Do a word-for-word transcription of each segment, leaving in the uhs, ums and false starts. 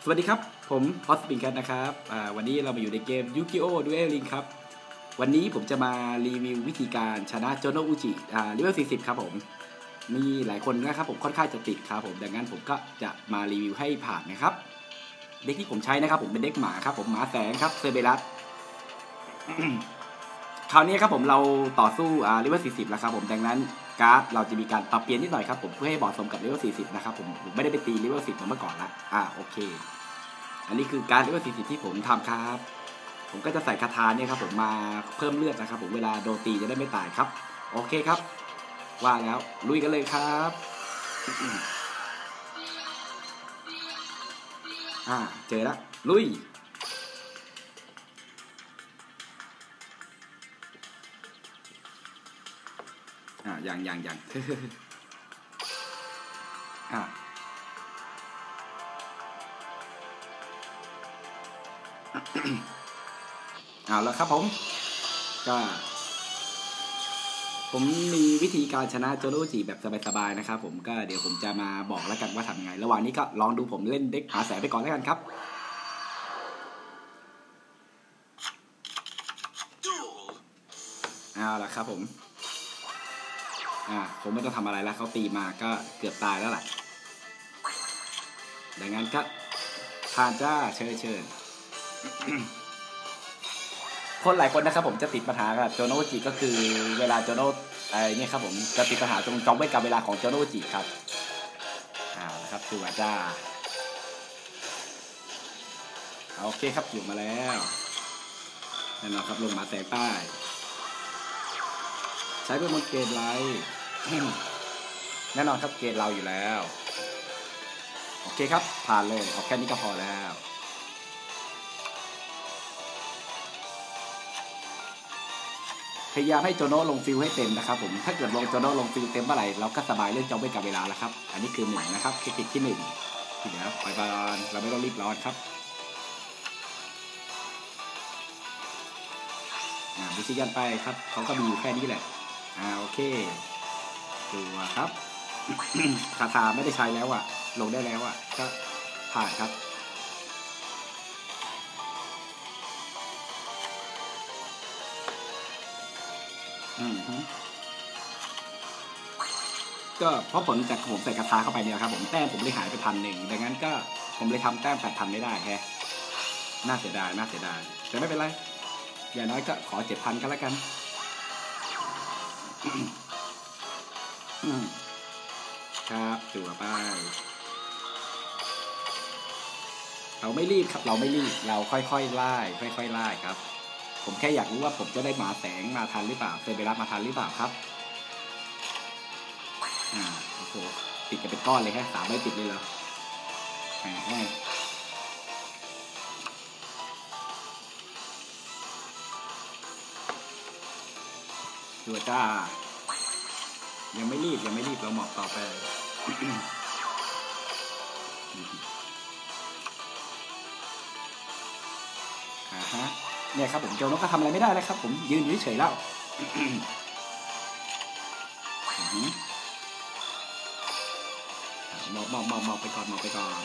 สวัสดีครับผมฮอสปิงแคทนะครับวันนี้เรามาอยู่ในเกมยูกิโอดูเอลลิงครับวันนี้ผมจะมารีวิววิธีการชนะโจโนอุจิเลเวลสี่สิบครับผมมีหลายคนนะครับผมค่อนข้างจะติดครับผมดังนั้นผมก็จะมารีวิวให้ผ่านนะครับเด็กที่ผมใช้นะครับผมเป็นเด็กหมาครับผมหมาแสงครับเซเบรัส คราวนี้ครับผมเราต่อสู้อ่าเลเวลสี่สิบแล้วครับผมดังนั้นการ์ดเราจะมีการปรับเปลี่ยนนิดหน่อยครับผมเพื่อให้เหมาะสมกับเลเวลสี่สิบนะครับผมผมไม่ได้ไปตีเลเวลสิบเหมือนเมื่อก่อนละอ่าโอเคอันนี้คือการ์ดเลเวลสี่สิบที่ผมทำครับผมก็จะใส่คาถาเนี่ยครับผมมาเพิ่มเลือดนะครับผมเวลาโดนตีจะได้ไม่ตายครับโอเคครับว่าแล้วลุยกันเลยครับอ่าเจอแล้วลุยอ่าอย่างอย่างอย่างอ่าเอาแล้วครับผมก็ผมมีวิธีการชนะโจโรจิแบบสบายๆนะครับผมก็เดี๋ยวผมจะมาบอกแล้วกันว่าทำไงระหว่างนี้ก็ลองดูผมเล่นเด็กหาแสงไปก่อนแล้วกันครับเอาละครับผมอ่าผมไม่ต้องทำอะไรแล้วเขาตีมาก็เกือบตายแล้วล่ะดังนั้นก็ผ่านจ้าเชิญเชิญคนหลายคนนะครับผมจะติดปัญหากับโจโนจิก็คือเวลาโจโนไอ้นี่ครับผมจะติดปัญหาตรงจองไม่กับเวลาของโจโนจิครับอ่านะครับตัวจ้าโอเคครับอยู่มาแล้วแน่นอนครับลงมาแสงใต้ใช้เป็นบนเกณฑ์ไลท์แน่นอนครับเกณฑ์เราอยู่แล้วโอเคครับผ่านเลยเอาแค่นี้ก็พอแล้วพยายามให้โจโน่ลงฟิลให้เต็มนะครับผมถ้าเกิดลงโจโน่ลงฟิลเต็มเมื่อไหร่เราก็สบายเรื่องจองไม่กับเวลาแล้วครับอันนี้คือหนึ่งนะครับเทคนิคที่หนึ่งที่เดี๋ยวไปก่อนเราไม่ต้องรีบร้อนครับอ่าวิธีการไปครับเขาก็มีอยู่แค่นี้แหละอ่าโอเคตัวครับ คาถาไม่ได้ใช้แล้วอ่ะลงได้แล้วอ่ะก็ผ่านครับอืมก็เพราะผลจากผมใส่คาถาเข้าไปเนี่ยครับผมแต้มผมเลยหายไปพันหนึ่งดังนั้นก็ผมเลยทำแต้มแปดพันไม่ได้แฮะน่าเสียดายน่าเสียดายแต่ไม่เป็นไรอย่างน้อยก็ขอเจ็ดพันก็แล้วกันครับจั่วไปเราไม่รีบครับเราไม่รีบเราค่อยๆไล่ค่อยๆไล่ครับผมแค่อยากรู้ว่าผมจะได้หมาแสงมาทันหรือเปล่าเคยไปรับมาทันหรือเปล่าครับอ่าโอ้โหติดกันเป็นก้อนเลยแค่สามไม่ติดเลยเหรอแหมจั่วจ้ายังไม่รีบยังไม่รีบเราหมอบต่อไปอ่าฮะเนี่ยครับผมโจนกก็ทำอะไรไม่ได้แล้วครับผมยืนอยู่เฉยแล้วหมอบหมอบหมอบหมอบไปก่อนหมอบไปก่อน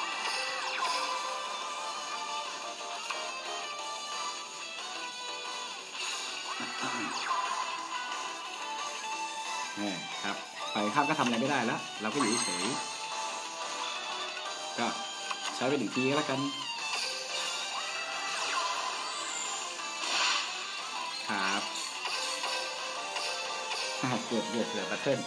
นี่ครับไปข้ามก็ทำอะไรไม่ได้แล้วเราก็อยู่เฉยก็ใช้ไปหนึ่งทีก็แล้วกันครับเกือบเกือบเกือบบัตเทิล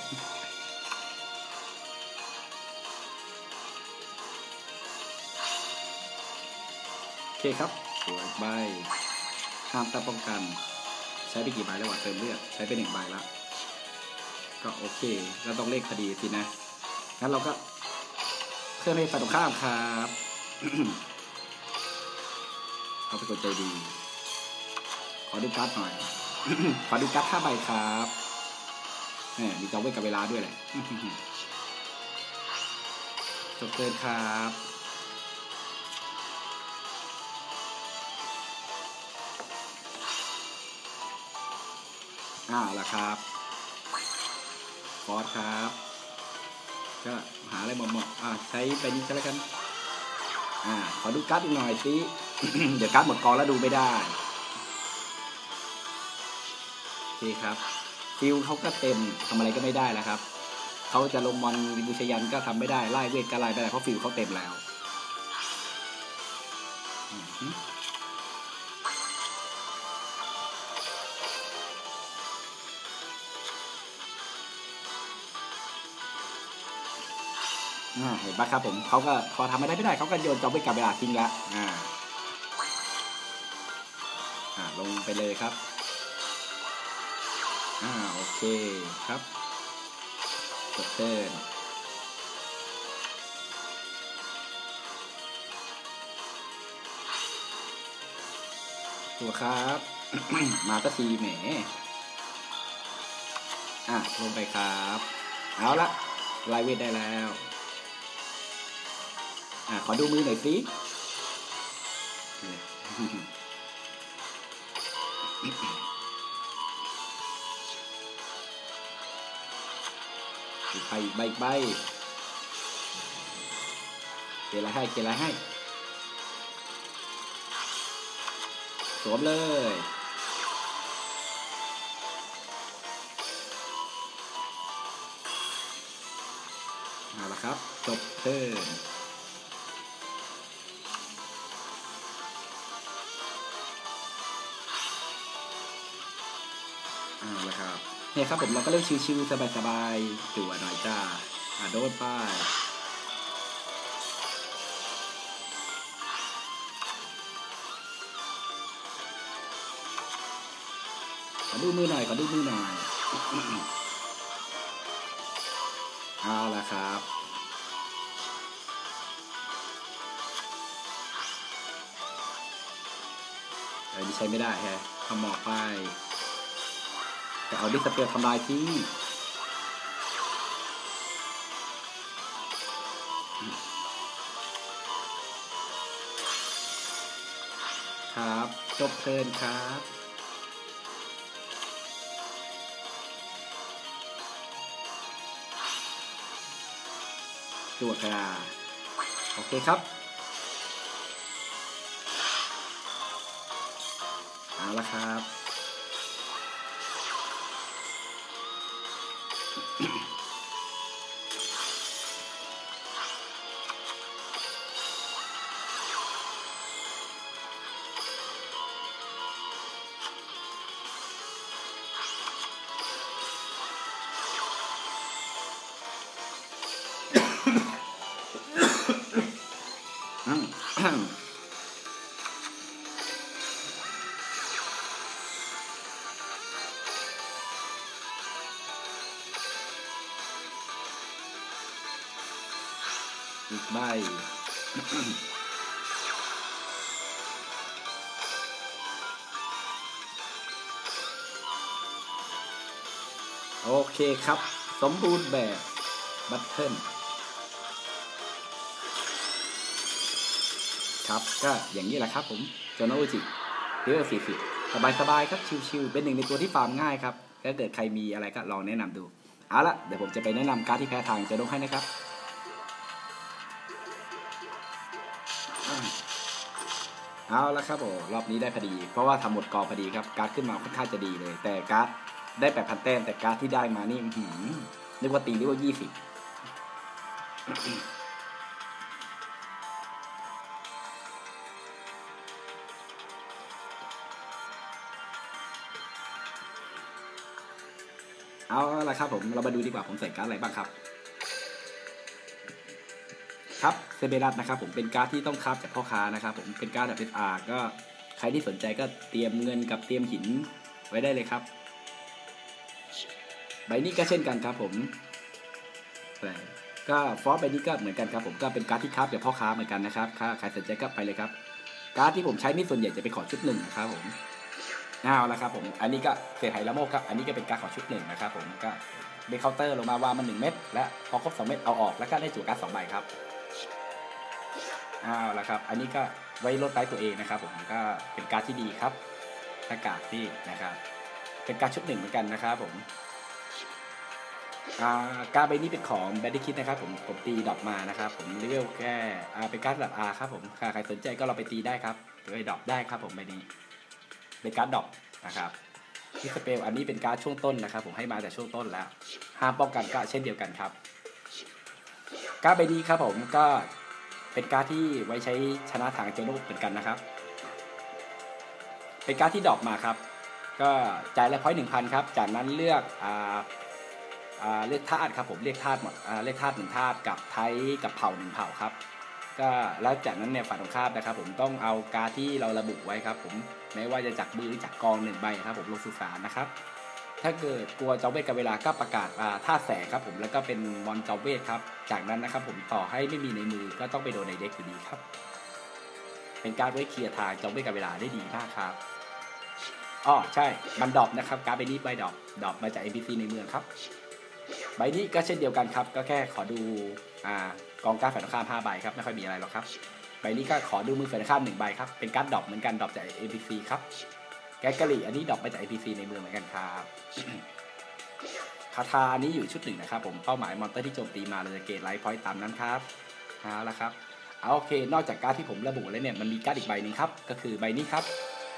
โอเคครับสวยใบห้ามตัดป้องกันใช้ไปกี่ใบแล้ววะเติมเลือดใช้ไปหนึ่งใบละก็โอเคแล้วต้องเลขพอดีสินะงั้นเราก็เพิ่มให้ฝ่ายตรงข้ามครับเขาเป็นคนใจดีขอดูการ์ดหน่อยขอดูการ์ดห้าใบครับเนี่ยมีจอไว้กับเวลาด้วยแหละจบเกินครับอ่าล่ะครับฟอสครับก็หาอะไรเหมาะๆอ่าใช้ไปนี้ก็แล้วกันอ่าขอดูการ์ดอีกหน่อยสิ เดี๋ยวการ์ดหมดกองแล้วดูไม่ได้โอเคครับฟิลเขาก็เต็มทำอะไรก็ไม่ได้แล้วครับเขาจะลงมอนบูชยันก็ทำไม่ได้ไล่เวทก็ไล่ไม่ได้เพราะฟิลเขาเต็มแล้วอ่าเห็นปะครับผมเขาก็พอทำอะไรไม่ได้เขาก็โยนจอมไปกับเวลาทิ้งละอ่าอ่าลงไปเลยครับอ่าโอเคครับกดเทิร์นตัวครับ มาตะทีแหมอ่ะลงไปครับเอาละไล่เวทได้แล้วอ่ะขอดูมือหน่อยสิอีกใบอีกใบอีกใบเกลี่ยอะไรให้เกลี่ยอะไรให้สวมเลยเอาละครับจบเทิร์นเอาละครับเนี่ยครับผมเราก็เล่นชิวๆสบายๆจั่วหน่อยจ้าอ่ะโดนไปขอดูมือหน่อยขอดูมือหน่อยเอาละครับอันนี้ใช้ไม่ได้แฮะทำหมอกไปแต่เอาดิสเปลทำลายทิ้งครับจบเทิร์นครับจั่วกระโอเคครับเอาละครับอีกใบโอเคครับสมบูรณ์แบบบัตเทิลครับก็อย่างนี้แหละครับผมโจโนอุจิเลเวลสี่สิบสบายๆครับชิวๆเป็นหนึ่งในตัวที่ฟาร์มง่ายครับถ้าเกิดใครมีอะไรก็ลองแนะนำดูเอาละเดี๋ยวผมจะไปแนะนำการ์ดที่แพ้ทางโจโนให้นะครับเอาละครับโอ้รอบนี้ได้พอดีเพราะว่าทำหมดกอพอดีครับการ์ดขึ้นมาค่อนข้างจะดีเลยแต่การ์ดได้แปดพันแต้มแต่การ์ดที่ได้มานี่นึกว่าตีเลเวลยี่สิบเอาละครับผมเรามาดูดีกว่าผมใส่การ์ดอะไรบ้างครับครับเซเบรัสนะครับผมเป็นการ์ดที่ต้องคราฟจากพ่อค้านะครับผมเป็นการ์ดแบบเป็นอาร์ก็ใครที่สนใจก็เตรียมเงินกับเตรียมหินไว้ได้เลยครับใบนี้ก็เช่นกันครับผมก็ฟอสใบนี้ก็เหมือนกันครับผมก็เป็นการ์ดที่คราฟจากพ่อค้าเหมือนกันนะครับถ้าใครสนใจก็ไปเลยครับการ์ดที่ผมใช้นี่ส่วนใหญ่จะเป็นของชุดหนึ่งนะครับผมเอาละครับผมอันนี้ก็เศษไหละโมกครับอันนี้ก็เป็นการ์ดของชุดหนึ่งนะครับผมก็เป็นเคาน์เตอร์ลงมาวางมันหนึ่งเม็ดและพอครบสองเม็ดเอาออกแล้วก็ได้จั่วการ์ดสองใบครับเอาละครับอันนี้ก็ไว้ลดไลท์ตัวเองนะครับผมก็เป็นการ์ดที่ดีครับอากาศที่นะครับเป็นการ์ดชุดหนึ่งเหมือนกันนะครับผมอ่าการ์ดใบนี้เป็นของแบดดี้คิดนะครับผมผมตีดรอปมานะครับผมเลเวลแค่อ่าเป็นการ์ดแบบอาครับผมใครสนใจก็เราไปตีได้ครับไปดรอปได้ครับผมใบนี้เป็นการ์ดดรอปนะครับที่สเปลอันนี้เป็นการ์ดช่วงต้นนะครับผมให้มาแต่ช่วงต้นแล้วห้ามป้องกันก็เช่นเดียวกันครับการ์ดใบนี้ครับผมก็เป็นการ์ดที่ไว้ใช้ชนะทางโจโน่เหมือนกันนะครับเป็นการ์ดที่ดรอปมาครับก็จ่ายละพอยต์หนึ่งพันครับจากนั้นเลือกอ่าเลือกธาตุครับผมเรียกธาตุหมดเรียกธาตุหนึ่งธาตุกับไทยกับเผ่าหนึ่งเผ่าครับก็แล้วจากนั้นเนี่ยฝ่ายตรงข้ามนะครับผมต้องเอาการที่เราระบุไว้ครับผมไม่ว่าจะจากมือหรือจากกองหนึ่งใบครับผมลงสู่สารนะครับถ้าเกิดกลัวจอมเวทกับเวลาก็ประกาศธาตุแสงครับผมแล้วก็เป็นมอนจอมเวทครับจากนั้นนะครับผมต่อให้ไม่มีในมือก็ต้องไปโดนในเด็กอยู่ดีครับเป็นการไว้เคลียร์ทางจอมเวทกับเวลาได้ดีมากครับอ๋อใช่มันดรอปนะครับการ์ดใบนี้ใบดรอปดรอปมาจาก เอ็น พี ซี ในเมืองครับใบนี้ก็เช่นเดียวกันครับก็แค่ขอดูอ่ากองการ์ดฝ่ายตรงข้ามห้าใบครับไม่ค่อยมีอะไรหรอกครับใบนี้ก็ขอดูมือฝ่ายตรงข้ามหนึ่งใบครับเป็นการ์ดดรอปเหมือนกันดรอปจาก เอ็น พี ซี ครับแกกะหรี่อันนี้ดรอปมาจาก เอ็น พี ซี ในเมืองเหมือนกันครับคาถานี้อยู่ชุดหนึ่งนะครับผมเป้าหมายมอนเตอร์ที่โจมตีมาเราจะเกตไลท์พอยต์ตามนั้นครับเอาละครับเอาโอเคนอกจากการ์ดที่ผมระบุแล้วเนี่ยมันมีการ์ดอีกใบหนึ่งครับก็คือใบนี้ครับ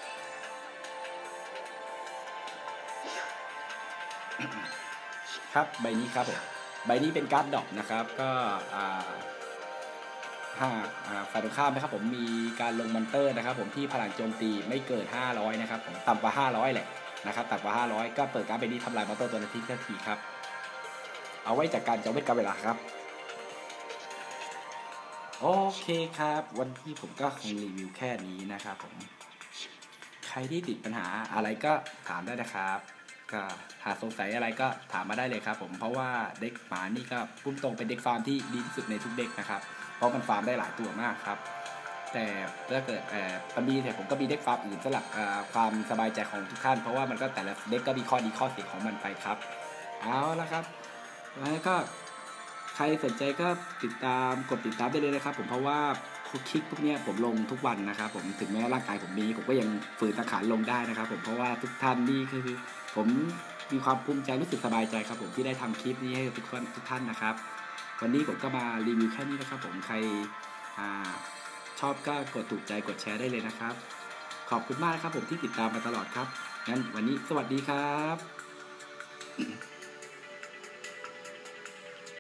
ครับใบนี้ครับผมใบนี้เป็นการ์ดดรอปนะครับก็อ่าหากฝ่ายตรงข้ามนะครับผมมีการลงมอนเตอร์นะครับผมที่พลังโจมตีไม่เกินห้าร้อยนะครับผมต่ำกว่าห้าร้อยแหละนะครับต่ำกว่าห้าร้อยก็เปิดการ์ดใบนี้ทำลายมอนเตอร์ตัวนั้นทิ้งทันทีครับเอาไว้จากการจอมเวทกับเวลาครับโอเคครับวันที่ผมก็คงรีวิวแค่นี้นะครับผมใครที่ติดปัญหาอะไรก็ถามได้นะครับก็หากสงสัยอะไรก็ถามมาได้เลยครับผมเพราะว่าเด็กหมานี่ก็พุ่งตรงเป็นเด็กฟาร์มที่ดีที่สุดในทุกเด็กนะครับเพราะมันฟาร์มได้หลายตัวมากครับแต่ถ้าเกิดเอ่อมันมีแต่ผมก็มีเด็กฟาร์มอื่นสำหรับความสบายใจของทุกท่านเพราะว่ามันก็แต่ละเด็กก็มีข้อดีข้อเสียของมันไปครับเอาละครับแล้วก็ใครสนใจก็ติดตามกดติดตามได้เลยนะครับผมเพราะว่าคลิปพวกนี้ผมลงทุกวันนะครับผมถึงแม้ร่างกายผมนี้ผมก็ยังฝืนตะขานลงได้นะครับผมเพราะว่าทุกท่านนี่คือผมมีความภูมิใจรู้สึกสบายใจครับผมที่ได้ทำคลิปนี้ให้ทุกคนทุกท่านนะครับวันนี้ผมก็มารีวิวแค่นี้นะครับผมใครชอบก็กดถูกใจกดแชร์ได้เลยนะครับขอบคุณมากครับผมที่ติดตามมาตลอดครับงั้นวันนี้สวัสดีครับ